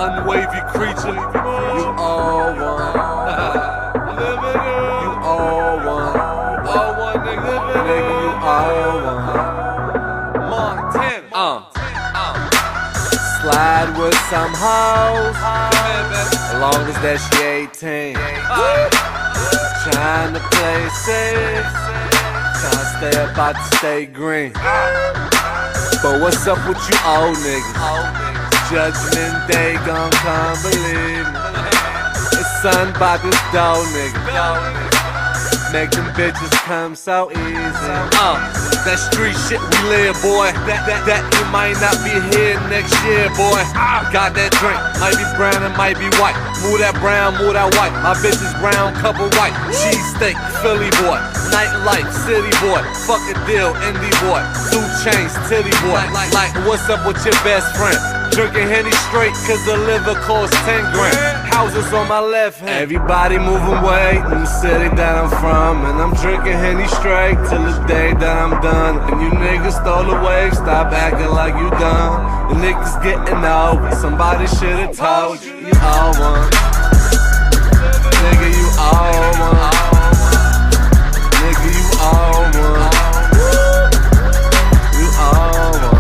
unwavy creature. You all one. You all one. All one, nigga. Nigga, you all one. Montana. Slide with some hoes, as long as that she 18. Trying to play safe, trying to stay about to stay green. But what's up with you old niggas? Judgment Day gon' come, believe me. It's something about this dope nigga. Make them bitches come so easy. That street shit we live, boy. That you might not be here next year, boy. Got that drink, might be brown and might be white. Move that brown, move that white. My bitch is brown, couple white. Cheesesteak, Philly boy. Nightlife, city boy. Fuck a deal, indie boy. 2 Chainz, titty boy. Like, what's up with your best friend? Drinking Henny straight, cause the liver costs 10 grand. Houses on my left hand. Everybody moving weight in the city that I'm from. And I'm drinking Henny straight till the day that I'm done. And you niggas stole the wave, stop acting like you done. The niggas getting over, somebody should've told you. You all one. Nigga, you all one. Nigga, you all one. You all one.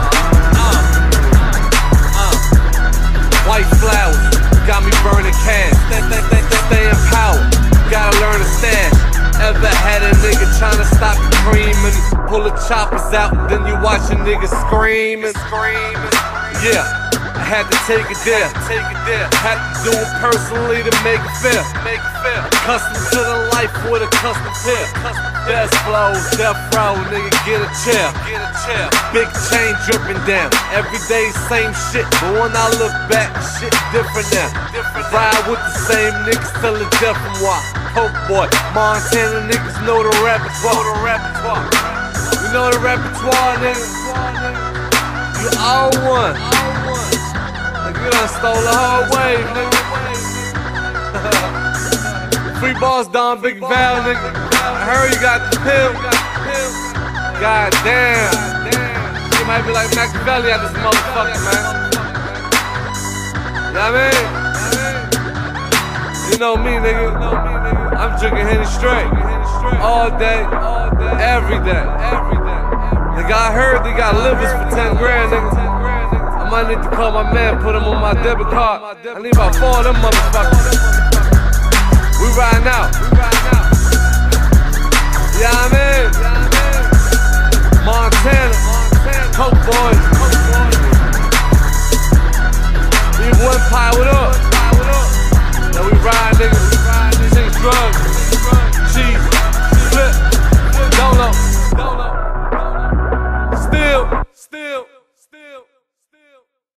White flowers, got me burning cash. Stay in power, gotta learn to stash. Ever had a nigga tryna stop you creaming? Pull the choppers out, then you watch a nigga screaming. Yeah, I had to take it there. Had to do it personally to make it fair. Custom to the life with a custom pair. Best flows, death row, nigga, get a chair. Big chain dripping down. Every day same shit, but when I look back, shit different now. Ride with the same niggas till the death and why. Coke boy, Montana niggas know the repertoire. You know the repertoire, nigga. You all one. Nigga, you done stole the whole wave, nigga. Free Boss Don, Big Val, nigga. I heard you got the pill. God damn. You might be like Machiavelli at this motherfucker, man. You know what I mean? You know me, nigga. I'm drinking Henny straight. All day, every day. Nigga, I heard they got livers for 10 grand, nigga. I might need to call my man, put him on my debit card. I need about 4 of them motherfuckers. We riding out. Yeah, I mean, Montana, Coke boys. We one powered up. Now we ride, niggas. Take drugs, cheese, flip, don't know. Still.